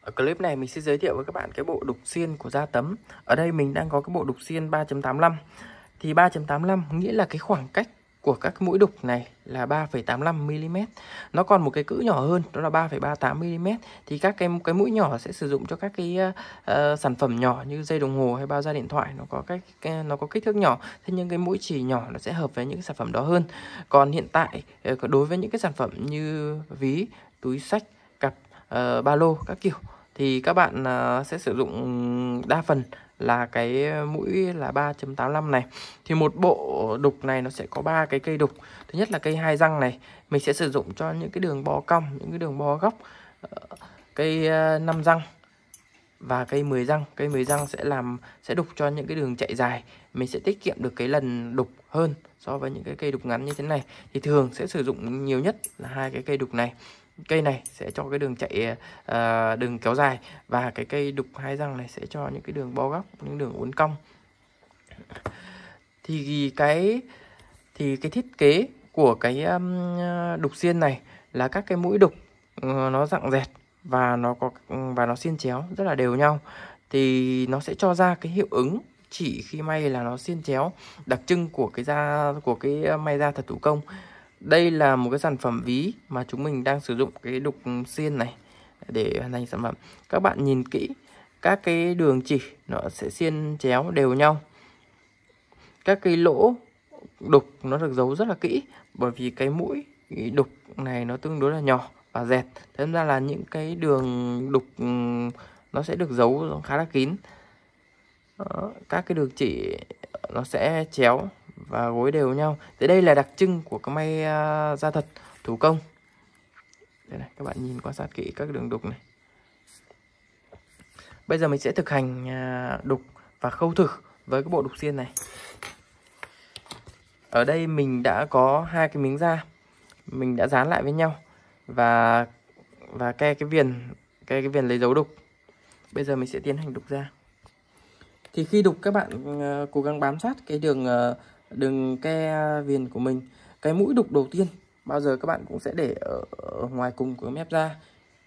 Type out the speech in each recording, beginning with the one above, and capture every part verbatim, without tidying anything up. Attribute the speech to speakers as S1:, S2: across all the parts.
S1: Ở clip này mình sẽ giới thiệu với các bạn cái bộ đục xiên của Gia Tấm. Ở đây mình đang có cái bộ đục xiên ba chấm tám lăm. Thì ba chấm tám lăm nghĩa là cái khoảng cách của các mũi đục này là ba phẩy tám lăm mi li mét. Nó còn một cái cữ nhỏ hơn, đó là ba phẩy ba tám mi li mét. Thì các cái cái mũi nhỏ sẽ sử dụng cho các cái uh, sản phẩm nhỏ như dây đồng hồ hay bao da điện thoại, nó có cái, cái nó có kích thước nhỏ. Thế nhưng cái mũi chỉ nhỏ nó sẽ hợp với những sản phẩm đó hơn. Còn hiện tại đối với những cái sản phẩm như ví, túi xách, cặp, uh, ba lô các kiểu thì các bạn uh, sẽ sử dụng đa phần là cái mũi là ba chấm tám lăm này. Thì một bộ đục này nó sẽ có ba cái cây đục. Thứ nhất là cây hai răng này, mình sẽ sử dụng cho những cái đường bo cong, những cái đường bo góc. Cây năm răng và cây mười răng. Cây mười răng sẽ làm sẽ đục cho những cái đường chạy dài, mình sẽ tiết kiệm được cái lần đục hơn so với những cái cây đục ngắn như thế này. Thì thường sẽ sử dụng nhiều nhất là hai cái cây đục này. Cây này sẽ cho cái đường chạy uh, đường kéo dài, và cái cây đục hai răng này sẽ cho những cái đường bo góc, những đường uốn cong. Thì cái thì cái thiết kế của cái um, đục xiên này là các cái mũi đục uh, nó dặng dẹt và nó có và nó xiên chéo rất là đều nhau, thì nó sẽ cho ra cái hiệu ứng chỉ khi may là nó xiên chéo, đặc trưng của cái da của cái may da thật thủ công. Đây là một cái sản phẩm ví mà chúng mình đang sử dụng cái đục xiên này để hoàn thành sản phẩm. Các bạn nhìn kỹ, các cái đường chỉ nó sẽ xiên chéo đều nhau. Các cái lỗ đục nó được giấu rất là kỹ, bởi vì cái mũi đục này nó tương đối là nhỏ và dẹt. Thế ra là những cái đường đục nó sẽ được giấu khá là kín. Đó, các cái đường chỉ nó sẽ chéo và gối đều nhau. Thế đây là đặc trưng của cái may uh, da thật thủ công. Đây này, các bạn nhìn quan sát kỹ các đường đục này. Bây giờ mình sẽ thực hành uh, đục và khâu thử với cái bộ đục xiên này. Ở đây mình đã có hai cái miếng da, mình đã dán lại với nhau và và ke cái viền ke cái viền lấy dấu đục. Bây giờ mình sẽ tiến hành đục da. Thì khi đục các bạn uh, cố gắng bám sát cái đường uh, đường ke viền của mình. Cái mũi đục đầu tiên bao giờ các bạn cũng sẽ để ở, ở ngoài cùng của mép da.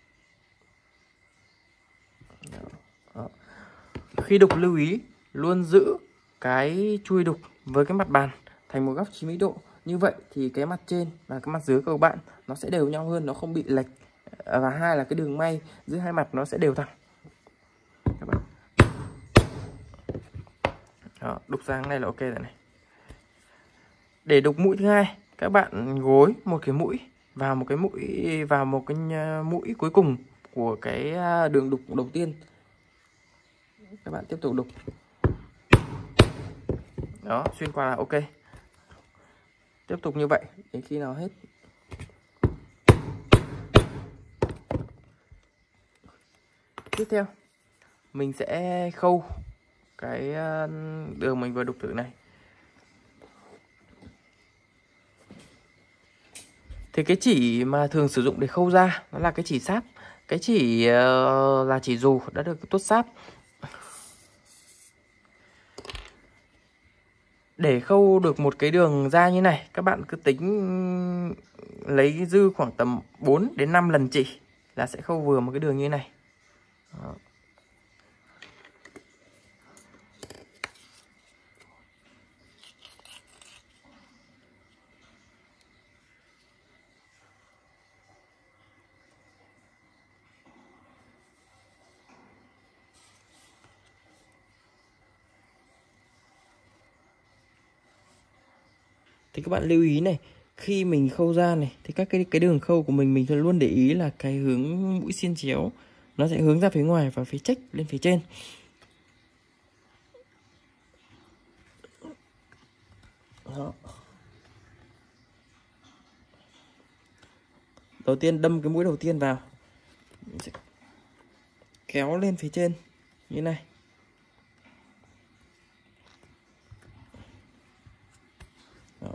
S1: Đó. Khi đục lưu ý luôn giữ cái chui đục với cái mặt bàn thành một góc chín mươi độ. Như vậy thì cái mặt trên và cái mặt dưới của bạn nó sẽ đều nhau hơn, nó không bị lệch. Và hai là cái đường may giữa hai mặt nó sẽ đều thẳng. Các bạn. Đó, đục sang này là ok rồi này. Để đục mũi thứ hai, các bạn gối một cái mũi vào một cái mũi vào một cái mũi cuối cùng của cái đường đục đầu tiên. Các bạn tiếp tục đục. Đó, xuyên qua là ok. Tiếp tục như vậy đến khi nào hết. Tiếp theo mình sẽ khâu cái đường mình vừa đục thử này. Thì cái chỉ mà thường sử dụng để khâu da nó là cái chỉ sáp. Cái chỉ uh, là chỉ dù đã được tuốt sáp. Để khâu được một cái đường da như này, các bạn cứ tính lấy dư khoảng tầm bốn đến năm lần chỉ là sẽ khâu vừa một cái đường như này. Đó. Thì các bạn lưu ý này, khi mình khâu ra này thì các cái cái đường khâu của mình mình phải luôn để ý là cái hướng mũi xiên chéo nó sẽ hướng ra phía ngoài và phía chếch lên phía trên. Đó. Đầu tiên đâm cái mũi đầu tiên vào, mình sẽ kéo lên phía trên như này. Đó.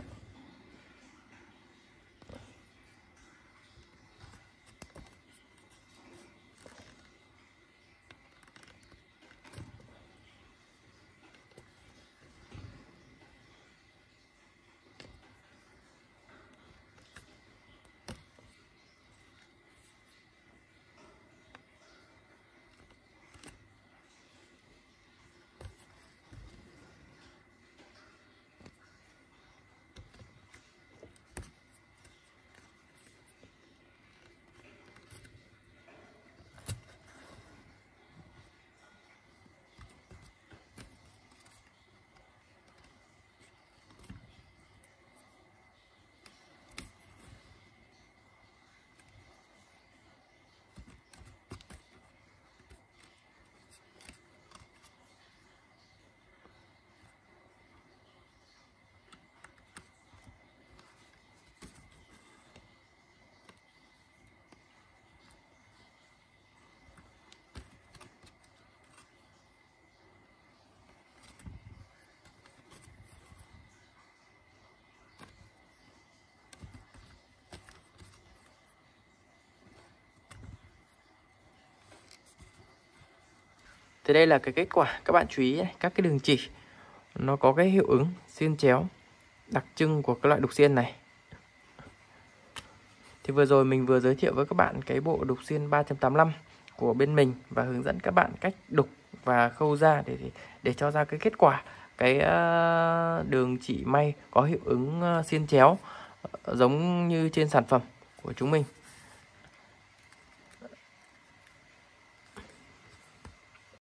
S1: Thì đây là cái kết quả, các bạn chú ý này, các cái đường chỉ nó có cái hiệu ứng xiên chéo đặc trưng của cái loại đục xiên này. Thì vừa rồi mình vừa giới thiệu với các bạn cái bộ đục xiên ba chấm tám lăm của bên mình và hướng dẫn các bạn cách đục và khâu ra để để cho ra cái kết quả cái đường chỉ may có hiệu ứng xiên chéo giống như trên sản phẩm của chúng mình.